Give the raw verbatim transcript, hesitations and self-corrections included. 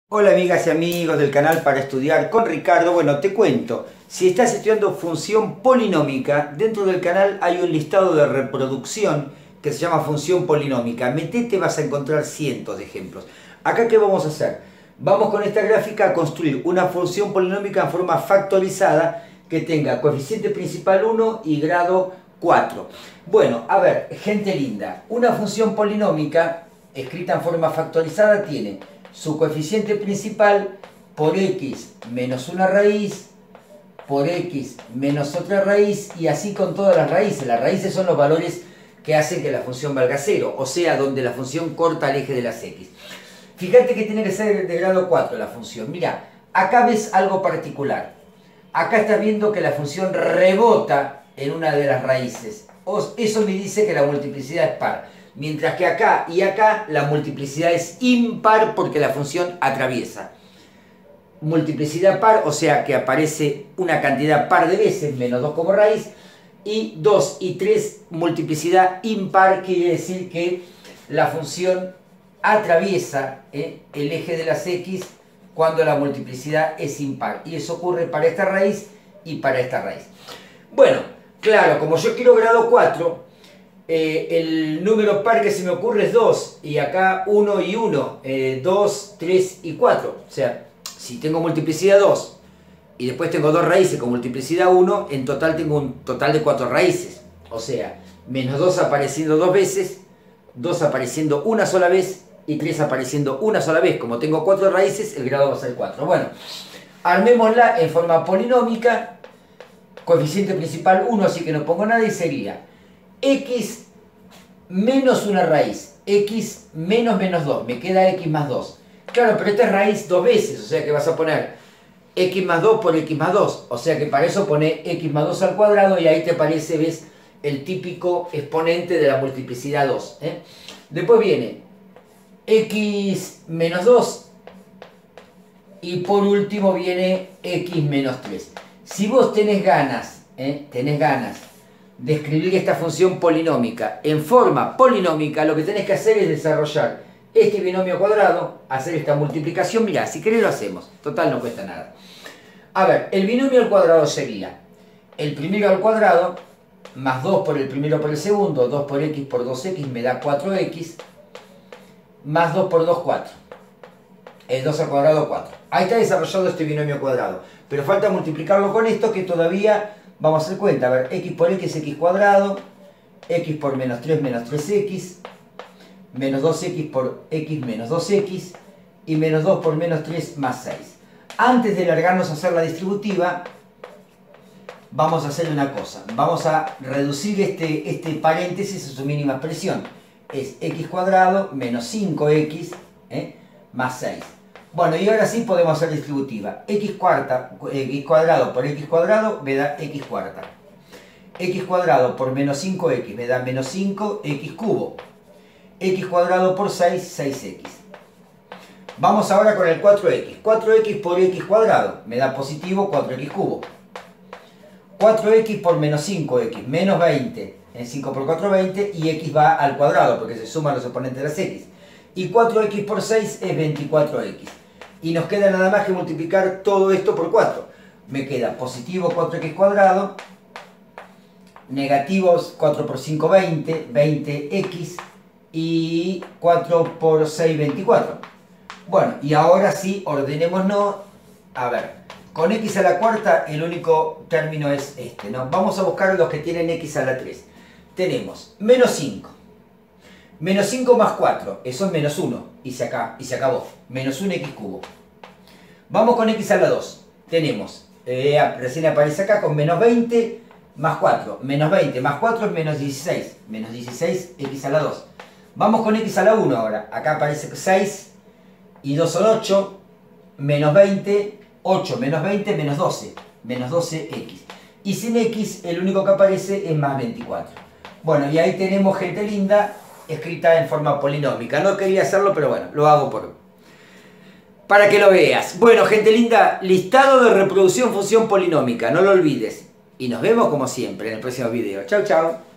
Hola amigas y amigos del canal Para Estudiar con Ricardo. Bueno, te cuento, si estás estudiando función polinómica, dentro del canal hay un listado de reproducción que se llama función polinómica. Metete, vas a encontrar cientos de ejemplos. Acá, ¿qué vamos a hacer? Vamos con esta gráfica a construir una función polinómica en forma factorizada que tenga coeficiente principal uno y grado cuatro. Bueno, a ver, gente linda, una función polinómica escrita en forma factorizada tiene su coeficiente principal por x menos una raíz, por x menos otra raíz, y así con todas las raíces. Las raíces son los valores que hacen que la función valga cero, o sea, donde la función corta el eje de las x. Fíjate que tiene que ser de grado cuatro la función. Mira, acá ves algo particular. Acá estás viendo que la función rebota en una de las raíces. Eso me dice que la multiplicidad es par. Mientras que acá y acá la multiplicidad es impar porque la función atraviesa. Multiplicidad par, o sea que aparece una cantidad par de veces, menos dos como raíz. Y dos y tres, multiplicidad impar, quiere decir que la función atraviesa eh, el eje de las x cuando la multiplicidad es impar. Y eso ocurre para esta raíz y para esta raíz. Bueno, claro, como yo quiero grado cuatro... Eh, el número par que se me ocurre es dos, y acá uno y uno, eh, dos, tres y cuatro. O sea, si tengo multiplicidad dos y después tengo dos raíces con multiplicidad uno, en total tengo un total de cuatro raíces. O sea, menos dos apareciendo dos veces, dos apareciendo una sola vez y tres apareciendo una sola vez. Como tengo cuatro raíces, el grado va a ser cuatro. Bueno, armémosla en forma polinómica, coeficiente principal uno, así que no pongo nada, y sería x menos una raíz, x menos menos dos, me queda x más dos. Claro, pero esta es raíz dos veces, o sea que vas a poner x más dos por x más dos, o sea que para eso pone x más dos al cuadrado, y ahí te aparece, ves, el típico exponente de la multiplicidad dos. ¿eh? Después viene x menos dos, y por último viene x menos tres. Si vos tenés ganas, ¿eh? tenés ganas de escribir esta función polinómica en forma polinómica, lo que tenés que hacer es desarrollar este binomio cuadrado, hacer esta multiplicación. Mirá, si querés lo hacemos, total no cuesta nada. A ver, el binomio al cuadrado sería el primero al cuadrado más dos por el primero por el segundo, dos por x por dos x me da cuatro x, más dos por dos, cuatro. El dos al cuadrado, cuatro. Ahí está desarrollado este binomio cuadrado, pero falta multiplicarlo con esto, que todavía vamos a hacer cuenta. A ver, x por x, x cuadrado, x por menos tres, menos tres x, menos dos x por x menos dos x, y menos dos por menos tres más seis. Antes de largarnos a hacer la distributiva, vamos a hacer una cosa. Vamos a reducir este, este paréntesis a su mínima expresión. Es x cuadrado menos cinco x ¿eh? más seis. Bueno, y ahora sí podemos hacer distributiva. X, cuarta, x cuadrado por x cuadrado me da x cuarta. X cuadrado por menos cinco x me da menos cinco x cubo. X cuadrado por seis, seis x. Vamos ahora con el cuatro x. cuatro x por x cuadrado me da positivo cuatro x cubo. cuatro x por menos cinco x, menos veinte. cinco por cuatro, veinte, y x va al cuadrado porque se suman los exponentes de las x. Y cuatro x por seis es veinticuatro x. Y nos queda nada más que multiplicar todo esto por cuatro. Me queda positivo cuatro x cuadrado, negativos cuatro por cinco, veinte, veinte x, y cuatro por seis, veinticuatro. Bueno, y ahora sí, ordenémonos. A ver, con x a la cuarta el único término es este, ¿no? Vamos a buscar los que tienen x a la tres. Tenemos menos cinco. Menos cinco más cuatro, eso es menos uno, y se, acá, y se acabó. Menos un x cubo. Vamos con x a la dos. Tenemos, eh, recién aparece acá con menos veinte más cuatro. Menos veinte más cuatro es menos dieciséis. Menos dieciséis x a la dos. Vamos con x a la uno ahora. Acá aparece seis y dos son ocho. Menos veinte, ocho menos veinte, menos doce. Menos doce x. Y sin x el único que aparece es más veinticuatro. Bueno, y ahí tenemos, gente linda, escrita en forma polinómica. No quería hacerlo, pero bueno, lo hago por para que lo veas. Bueno, gente linda, listado de reproducción función polinómica, no lo olvides. Y nos vemos como siempre en el próximo video. Chau, chau.